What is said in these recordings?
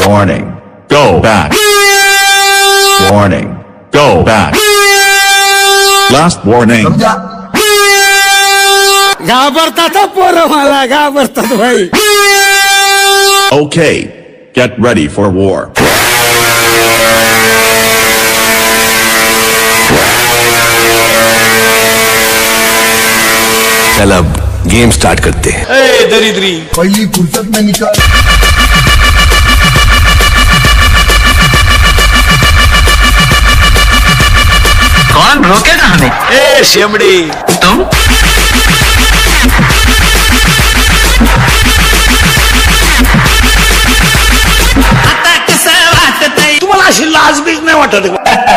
Warning. Go back. Warning. Go back. Last warning. घाबरतात पोरं मला घाबरतात भाई. Okay. Get ready for war. चल अब गेम स्टार्ट करते हैं. ए दरिद्री पहिली फुर्सत में निकाल. कौन रोकेगा हमें? ए शेमडी तुम. आता कसं वाटतंय? तुम्हाला अशी लाज बीज नाही वाटत का?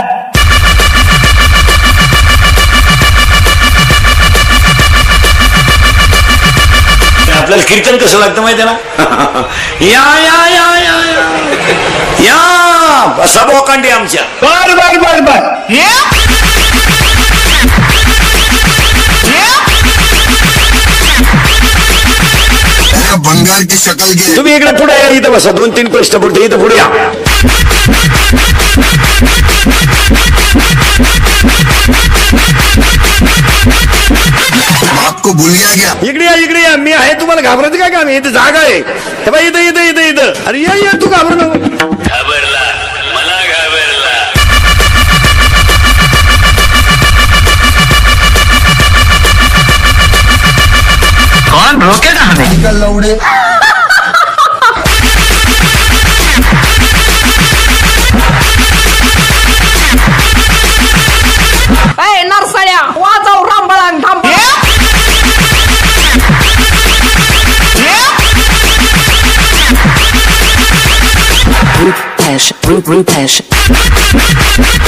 आपल्याला कीर्तन कसं लागतं माहिती ना. या या या या या या बसा बोकांडी आमच्या. बर बर बर बर. बंगाल की शक्ल घे. तुम्ही इकडे पुढे या. इथं बसा. 2-3 प्रश्न पुढे. इथं पुढे या. आपको भूल गया. इकडे या इकडे या. मी आहे. तुम्हाला घाबरायचं काय काम? इथं जागा आहे. हे बाई इथं इथं इथं इथं. अरे या तू घाबरू नको. घाबरला मला घाबरला. कौन रोकेगा हमें? निकल लौड़े. नरसाळ्या वाजव रामबळान थांब. Rupesh.